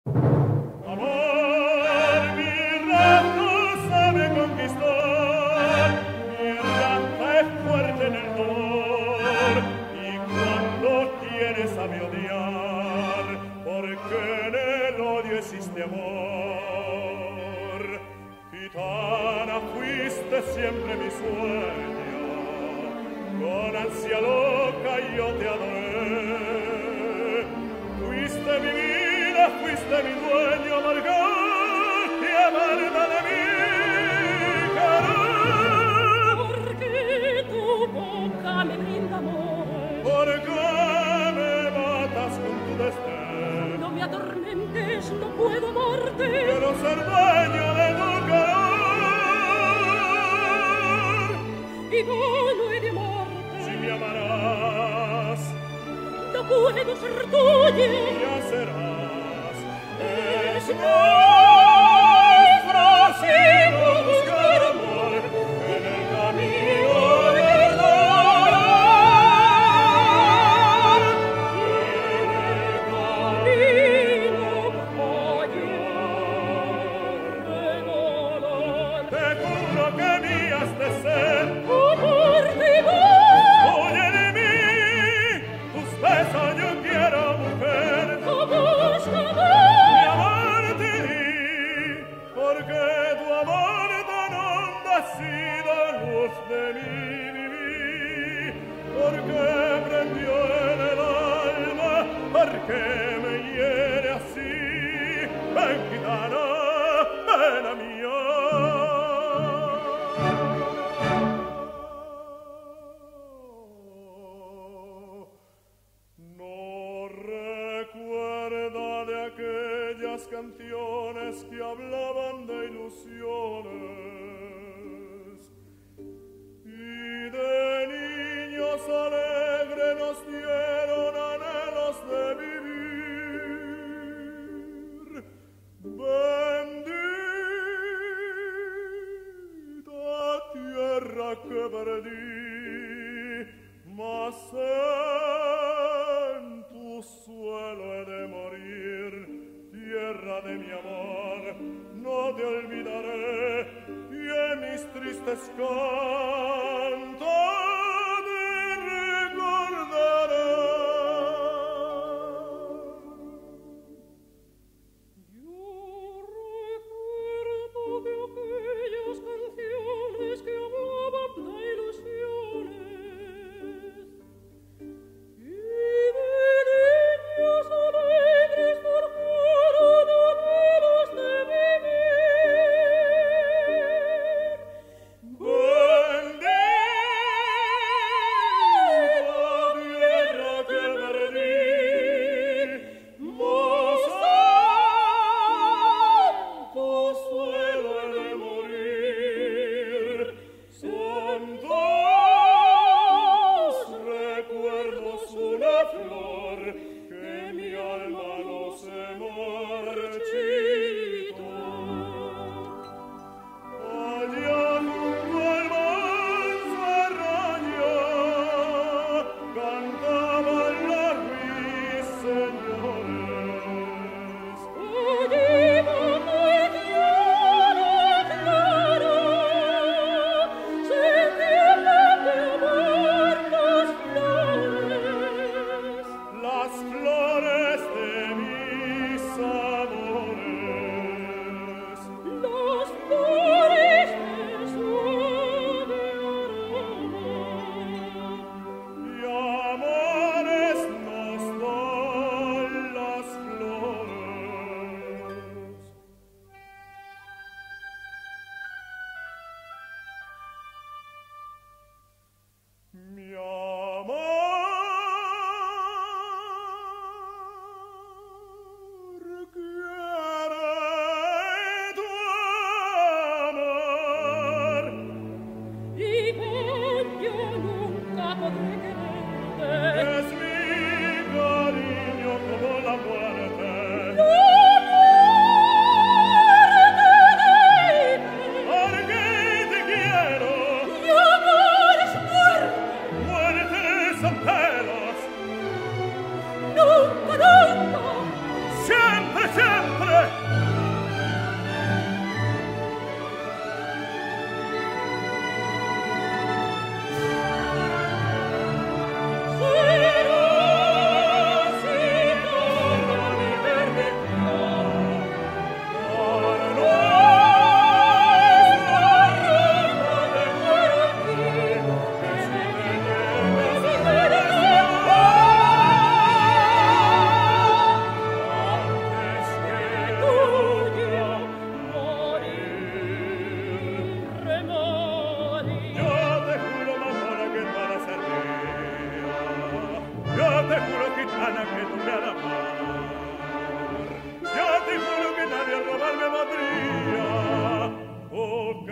Amor, mi raza sabe conquistar, mi raza es fuerte en el dolor, y cuando quiere sabe odiar, porque en el odio existe amor. Gitana, fuiste siempre mi sueño, con ansia loca yo te adoré. Fuiste mi vida, fuiste mi dueño, amargada y amarga de mi querer. Porque tu boca me brinda amor, ¿Por qué me matas con tu desdén? no me atormentes, no puedo amarte. Quiero ser dueño de tu querer. Y no he de amarte, Si me amarás, no puedo ser tuya. ya serás. Es nuestro sin buscar amor en el camino del dolor. Te juro que me has de ser. Oye de mí, tus besos yo quiero, mujer. Mi amor te di, porque tu amor tan honda ha sido luz de mi vivir. Porque prendió en el alma, porque me hiere así. Ven, gitana, pena mía. No recuerda de aquellas canciones que hablaban de ilusiones y de niños alegres nos dieron anhelos de vivir. Bendita tierra que perdí, mas en tu suelo he de morir. Tierra de mi amor, no te olvidaré, y en mis tristes cantos te recordaré. Yo recuerdo de aquellas canciones que hablaban de ilusiones y de niños alegres forjaron anhelos de vivir. Bendita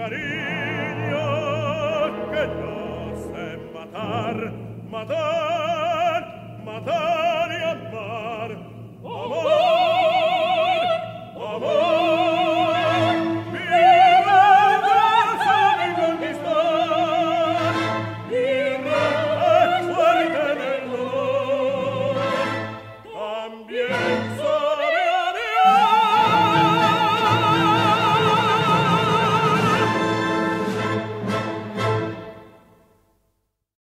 cariño que no sé matar, matar.